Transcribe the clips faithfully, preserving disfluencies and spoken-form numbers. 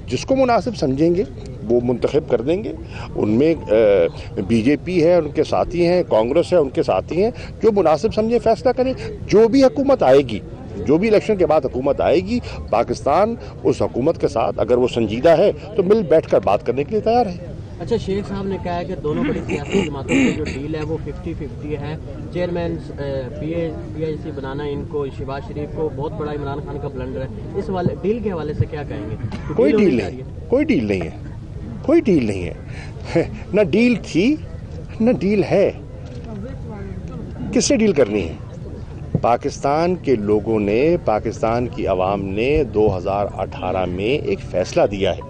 जिसको मुनासिब समझेंगे वो मुंतखब कर देंगे। उनमें बी जे पी है, उनके साथी हैं, कांग्रेस है, उनके साथी हैं, जो मुनासिब समझे फैसला करें। जो भी हुकूमत आएगी, जो भी इलेक्शन के बाद हुकूमत आएगी, पाकिस्तान उस हुकूमत के साथ अगर वो संजीदा है तो मिल बैठ कर बात करने के लिए तैयार है। अच्छा, शेख साहब ने कहा है कि दोनों बड़ी सियासी जमातों की जो डील है वो फिफ्टी फिफ्टी है। Chairman P A P I C बनाना इनको, शहबाज शरीफ को बहुत बड़ा इमरान खान का ब्लंडर है। इस वाले डील के हवाले से क्या कहेंगे? तो कोई डील नहीं, कोई डील नहीं है, कोई डील नहीं है। न डील थी न डील है। किससे डील करनी है? पाकिस्तान के लोगों ने, पाकिस्तान की आवाम ने दो हज़ार अठारह में एक फैसला दिया है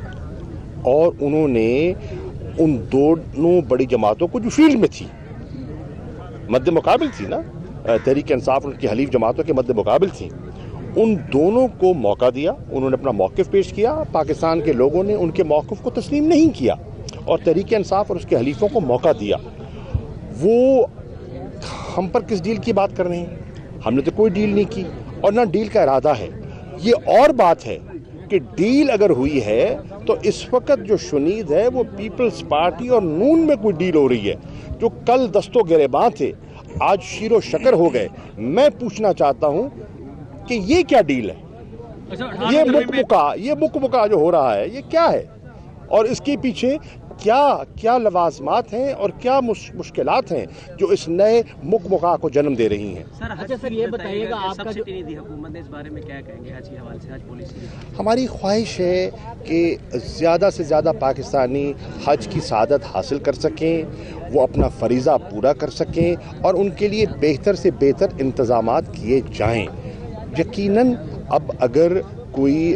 और उन्होंने उन दोनों बड़ी जमातों को जो फील्ड में थी, मद्दे मुकाबिल थी ना, तहरीक इंसाफ उनकी हलीफ जमातों के मद्दे मुकाबिल थी, उन दोनों को मौका दिया। उन्होंने अपना मौक़िफ़ पेश किया। पाकिस्तान के लोगों ने उनके मौक़िफ़ को तस्लीम नहीं किया और तहरीक इंसाफ और उसके हलीफों को मौका दिया। वो हम पर किस डील की बात कर रहे हैं? हमने तो कोई डील नहीं की और ना डील का इरादा है। ये और बात है कि डील अगर हुई है तो इस वक्त जो शुनीद है वो पीपल्स पार्टी और नून में कोई डील हो रही है। जो कल दस्तो गिरेबां थे आज शीरो शकर हो गए। मैं पूछना चाहता हूं कि ये क्या डील है? ये मुकमुका ये मुकमुका जो हो रहा है ये क्या है और इसके पीछे क्या क्या लवाजमात हैं और क्या मुश्किलात हैं जो इस नए मुकमुका को जन्म दे रही हैं? सर, अच्छा सर ये बताइएगा, आपका जो हुकूमत ने इस बारे में क्या कहेंगे हज के हवाले से, हज पॉलिसी? हमारी ख्वाहिश है कि ज़्यादा से ज़्यादा पाकिस्तानी हज की सआदत हासिल कर सकें, वो अपना फरीज़ा पूरा कर सकें और उनके लिए बेहतर से बेहतर इंतज़ामात किए जाएं। यकीनन अब अगर कोई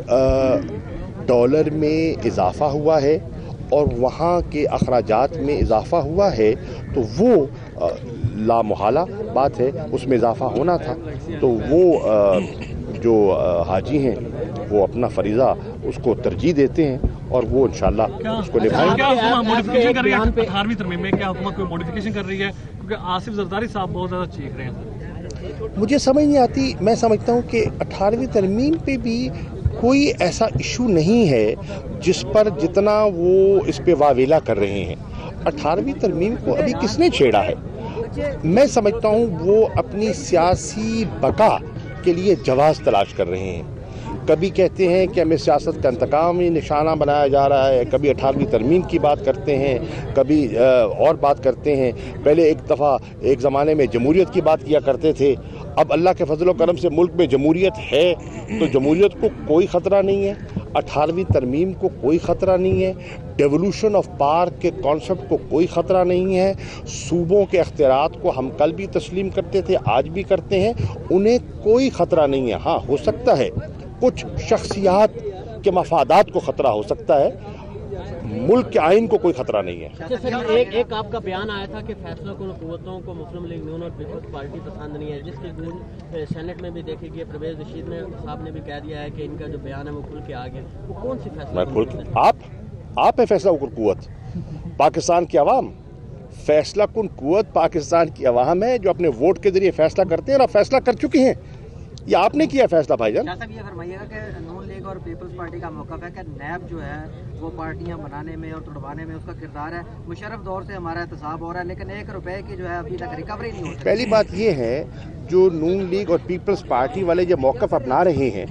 डॉलर में इजाफ़ा हुआ है और वहाँ के अखराजात में इजाफ़ा हुआ है तो वो लामुहाला बात है, उसमें इजाफ़ा होना था। तो वो जो हाजी हैं वो अपना फरीज़ा उसको तरजीह देते हैं और वो इंशाल्लाह उसको निभाएंगे। क्या हुकूमत मॉडिफिकेशन कर रही है अठारहवीं तरमीम में? क्या हुकूमत कोई मॉडिफिकेशन कर रही है? क्योंकि आसिफ जरदारी साहब बहुत ज़्यादा चीख रहे हैं। मुझे समझ नहीं आती। मैं समझता हूँ कि अठारहवीं तरमीम पे भी कोई ऐसा इशू नहीं है जिस पर जितना वो इस पे वावेला कर रहे हैं। अठारहवीं तरमीम को अभी किसने छेड़ा है? मैं समझता हूँ वो अपनी सियासी बका के लिए जवाज़ तलाश कर रहे हैं। कभी कहते हैं कि हमें सियासत का इंतकाम ही निशाना बनाया जा रहा है, कभी अठारहवीं तरमीम की बात करते हैं, कभी और बात करते हैं। पहले एक दफ़ा एक ज़माने में जमहूरियत की बात किया करते थे। अब अल्लाह के फजल करम से मुल्क में जमहूरियत है तो जमहूरियत को कोई ख़तरा नहीं है, अठारहवीं तरमीम को कोई ख़तरा नहीं है, डेवोल्यूशन ऑफ पावर के कॉन्सेप्ट को कोई ख़तरा नहीं है। सूबों के अख्तियारात को हम कल भी तस्लीम करते थे, आज भी करते हैं, उन्हें कोई ख़तरा नहीं है। हाँ, हो सकता है कुछ शख्सियात के मफादात को ख़तरा हो सकता है, मुल्क के आइन को कोई खतरा नहीं है। अच्छा सर, एक एक आपका बयान आया था कि फैसला कुन कुव्वतों को मुस्लिम लीग नून और पीपल्स पार्टी पसंद नहीं है, जिसकी गूंज सेनेट में भी देखी गई। परवेज रशीद ने साहब ने भी कह दिया है कि इनका जो बयान है वो खुल के आ गया। वो कौन सी फैसला? मैं खुल के, आप आप है फैसला कुन कुव्वत, पाकिस्तान की आवाम। फैसला कुन कुव्वत पाकिस्तान की आवाम है जो अपने वोट के जरिए फैसला करते हैं और फैसला कर चुके हैं। ये आपने किया फैसला भाईजान। ये फरमाइएगा कि नून लीग और पीपल्स पार्टी का मौक़िफ़ है कि नैब जो है वो पार्टियां बनाने में और तोड़वाने में उसका किरदार है। मुशर्रफ दौर से हमारा एहतसाब हो रहा है लेकिन एक रुपए की जो है अभी तक रिकवरी नहीं हो रही। पहली बात ये है, जो नून लीग और पीपल्स पार्टी वाले जो मौक़िफ़ अपना रहे हैं,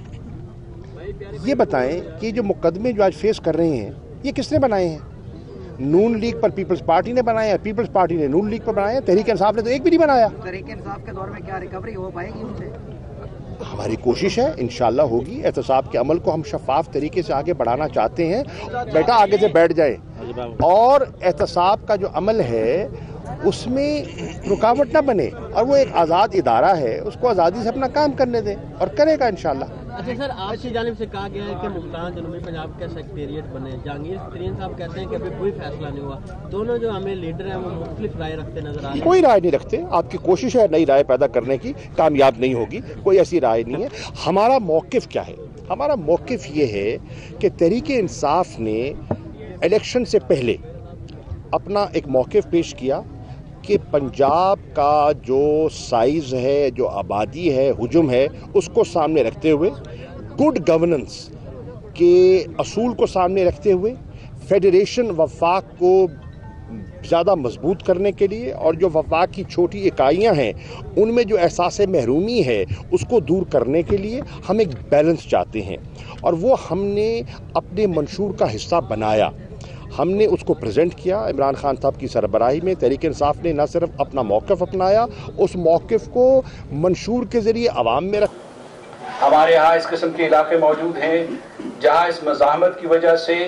ये बताएं कि जो मुकदमे जो आज फेस कर रहे हैं ये किसने बनाए हैं? नून लीग पर पीपल्स पार्टी ने बनाया, पीपल्स पार्टी ने नून लीग पर बनाया, तहरीक इंसाफ ने तो एक भी नहीं बनाया। तहरीक इंसाफ के दौर में क्या रिकवरी हो पाएगी उनसे? हमारी कोशिश है, इंशाल्लाह होगी। एहतसाब के अमल को हम शफाफ तरीके से आगे बढ़ाना चाहते हैं। बेटा आगे से बैठ जाए और एहतसाब का जो अमल है उसमें रुकावट ना बने और वो एक आज़ाद इदारा है, उसको आज़ादी से अपना काम करने दें और करेगा इंशाल्लाह। अच्छा सर, आपकी जानिब से कहा गया है कि मुल्तान जनूबी पंजाब का सेक्रेटेरिएट बने। जहांगीर तरीन साहब कहते हैं कि अभी कोई फैसला नहीं हुआ। दोनों जो हमें लीडर हैं वो मुख्तलिफ राय रखते नजर आ रहे हैं। कोई राय नहीं रखते। आपकी कोशिश है नई राय पैदा करने की, कामयाब नहीं होगी। कोई ऐसी राय नहीं है। हमारा मौक़िफ़ क्या है? हमारा मौक़िफ़ ये है कि तहरीक इंसाफ ने इलेक्शन से पहले अपना एक मौक़िफ़ पेश किया कि पंजाब का जो साइज़ है, जो आबादी है, हुजूम है, उसको सामने रखते हुए गुड गवर्नेंस کے اصول کو سامنے رکھتے ہوئے فیڈریشن وفاق کو زیادہ مضبوط کرنے کے لیے اور جو وفاق کی چھوٹی اکائیاں ہیں ان میں جو احساس محرومی ہے اس کو دور کرنے کے لیے ہم ایک بیلنس چاہتے ہیں، اور وہ ہم نے اپنے منشور کا حصہ بنایا، ہم نے اس کو پریزنٹ کیا۔ عمران خان صاحب کی سربراہی میں تحریک انصاف نے نہ صرف اپنا موقف اپنایا، اس موقف کو منشور کے ذریعے عوام میں رکھا۔ ہمارے ہاں اس قسم کے علاقے موجود ہیں جہاں اس مزاحمت کی وجہ سے